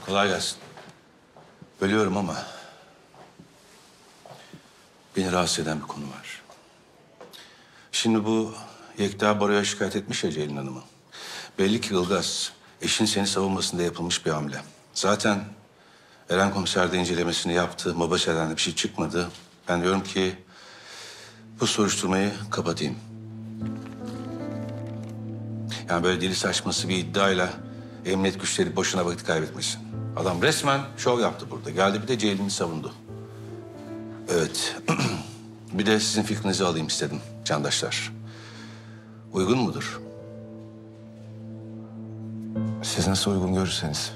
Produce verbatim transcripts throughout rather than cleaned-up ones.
Kolay gelsin. Bölüyorum ama beni rahatsız eden bir konu var. Şimdi bu Yekta Baro'ya şikayet etmiş ya Ceylin Hanım'ı. Belli ki Ilgaz, eşin seni savunmasında yapılmış bir hamle. Zaten Eren komiser de incelemesini yaptı. Mabaşe'den de bir şey çıkmadı. Ben diyorum ki bu soruşturmayı kapatayım. Yani böyle deli saçması bir iddiayla emniyet güçleri boşuna vakit kaybetmesin. Adam resmen şov yaptı burada. Geldi bir de Ceylin'i savundu. Evet. Bir de sizin fikrinizi alayım istedim candaşlar. Uygun mudur? Siz nasıl uygun görürseniz.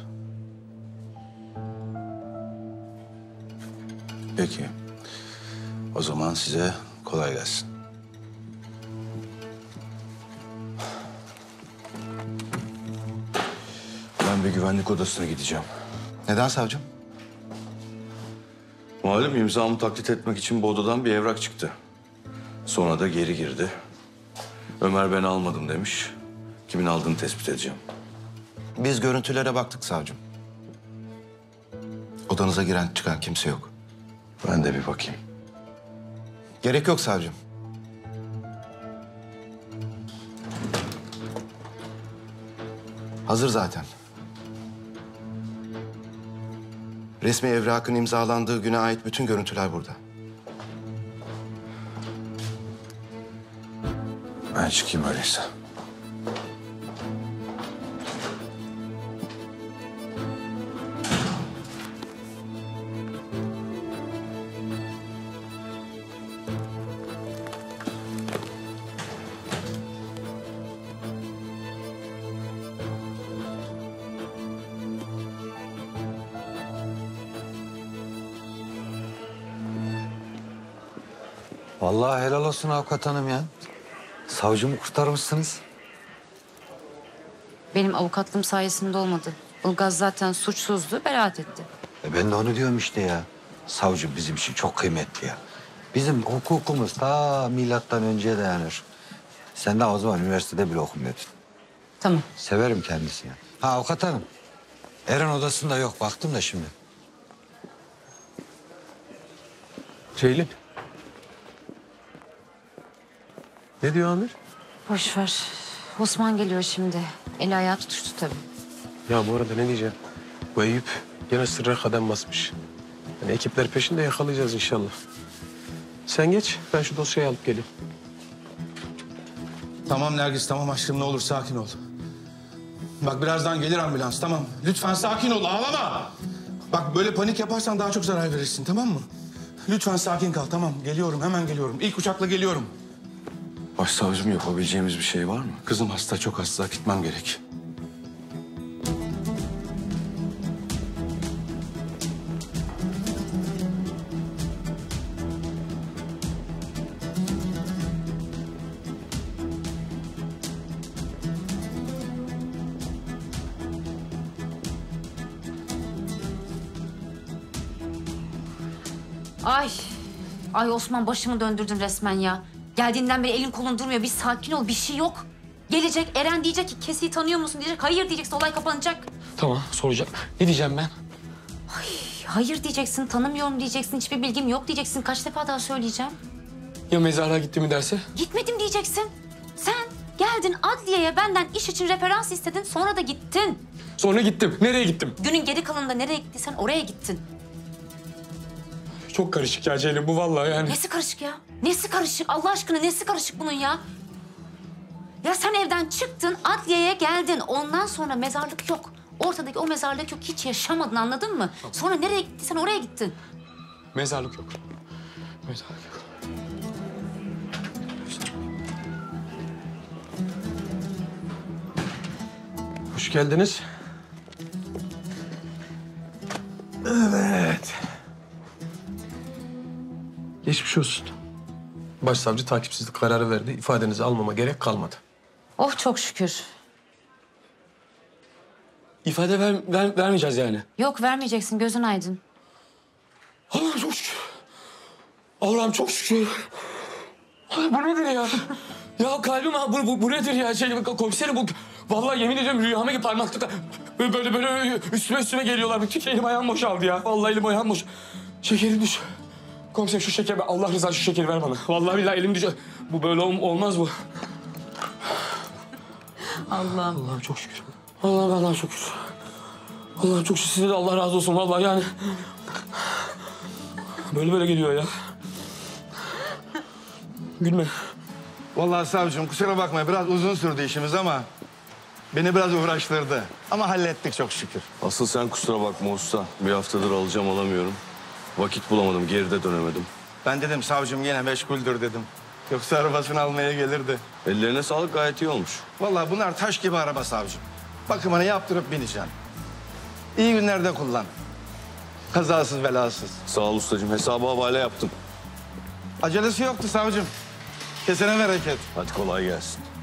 Peki. O zaman size kolay gelsin. Ben bir güvenlik odasına gideceğim. Neden savcım? Malum imzamı taklit etmek için bu odadan bir evrak çıktı. Sonra da geri girdi. Ömer ben almadım demiş. Kimin aldığını tespit edeceğim. Biz görüntülere baktık savcım. Odanıza giren çıkan kimse yok. Ben de bir bakayım. Gerek yok savcım. Hazır zaten. Resmi evrakın imzalandığı güne ait bütün görüntüler burada. Ben çıkayım öyleyse. Vallahi helal olsun avukat hanım ya. Savcımı kurtarmışsınız. Benim avukatlığım sayesinde olmadı. Ilgaz zaten suçsuzdu, beraat etti. E ben de onu diyorum işte ya. Savcı bizim için çok kıymetli ya. Bizim hukukumuz ta milattan önceye dayanır. Sen de o zaman üniversitede bile okumuyordun. Tamam. Severim kendisini. Ha avukat hanım. Eren odasında yok. Baktım da şimdi. Ceylin. Ne diyor amir? Boş ver. Osman geliyor şimdi. Eli ayağı tutuştu tabii. Ya bu arada ne diyeceğim? Bu Eyüp gene sırra kadem basmış. Yani ekipler peşinde yakalayacağız inşallah. Sen geç, ben şu dosyayı alıp geleyim. Tamam Nergis, tamam aşkım, ne olur sakin ol. Bak birazdan gelir ambulans, tamam. Lütfen sakin ol, ağlama. Bak böyle panik yaparsan daha çok zarar verirsin, tamam mı? Lütfen sakin kal, tamam. Geliyorum, hemen geliyorum. İlk uçakla geliyorum. Başsavcım yapabileceğimiz bir şey var mı? Kızım hasta, çok hasta. Gitmem gerek. Ay. Ay Osman başımı döndürdün resmen ya. Geldiğinden beri elin kolun durmuyor. Bir sakin ol, bir şey yok. Gelecek, Eren diyecek ki Kesi'yi tanıyor musun diyecek. Hayır diyeceksin, olay kapanacak. Tamam, soracağım. Ne diyeceğim ben? Ay, hayır diyeceksin, tanımıyorum diyeceksin. Hiçbir bilgim yok diyeceksin. Kaç defa daha söyleyeceğim. Ya mezarlığa gitti mi derse? Gitmedim diyeceksin. Sen geldin adliyeye benden iş için referans istedin. Sonra da gittin. Sonra gittim. Nereye gittim? Günün geri kalanında nereye gittiysen oraya gittin. Çok karışık ya Ceylin bu vallahi yani. Nesi karışık ya? Nesi karışık? Allah aşkına nesi karışık bunun ya? Ya sen evden çıktın, adliyeye geldin. Ondan sonra mezarlık yok. Ortadaki o mezarlık yok. Hiç yaşamadın, anladın mı? Sonra nereye gittiysen oraya gittin. Mezarlık yok. Mezarlık yok. Hoş geldiniz. Evet. Geçmiş olsun. Başsavcı takipsizlik kararı verdi. İfadenizi almama gerek kalmadı. Oh çok şükür. İfade ver, ver, vermeyeceğiz yani. Yok vermeyeceksin, gözün aydın. Allah'ım çok şükür. Allah'ım çok şükür. Ay, bu nedir ya? Ya kalbim ha, bu, bu, bu nedir ya? Şey, komiserim bu... Vallahi yemin ediyorum rüyama gibi parmaklıkla... Böyle böyle, böyle üstüme üstüme geliyorlar. Bütün elim ayağım boşaldı ya. Vallahi elim ayağım boş. Şekerim düş. Komiser şu şekeri, Allah rızası şu şekeri ver bana. Vallahi billahi elim düş. Bu böyle ol- olmaz bu. Allah'ım. Allah'ım çok şükür. Allah'ım Allah'ım çok şükür. Allah'ım çok şükür. Size de Allah razı olsun vallahi yani. Böyle böyle geliyor ya. Gülme. Vallahi savcım kusura bakma biraz uzun sürdü işimiz ama beni biraz uğraştırdı. Ama hallettik çok şükür. Asıl sen kusura bakma usta. Bir haftadır alacağım alamıyorum. Vakit bulamadım, geride dönemedim. Ben dedim savcım yine meşguldür dedim. Yoksa arabasını almaya gelirdi. Ellerine sağlık, gayet iyi olmuş. Vallahi bunlar taş gibi araba savcım. Bakımını yaptırıp bineceksin. İyi günlerde kullan. Kazasız belasız. Sağ ol ustacığım, hesabı havale yaptım. Acelesi yoktu savcım. Kesene bereket. Hadi kolay gelsin.